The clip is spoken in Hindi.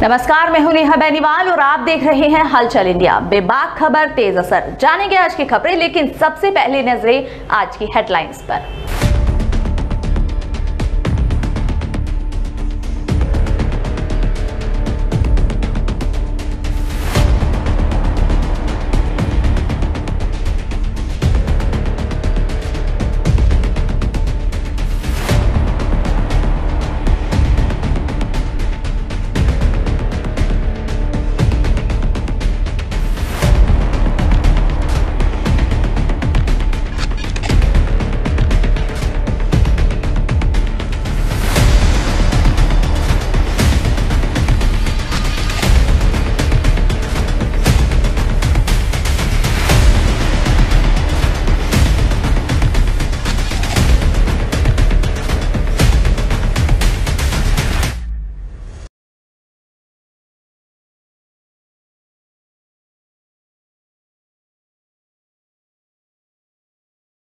नमस्कार, मैं हूं नेहा बेनीवाल और आप देख रहे हैं हलचल इंडिया। बेबाक खबर, तेज असर। जानेंगे आज की खबरें, लेकिन सबसे पहले नजरें आज की हेडलाइंस पर।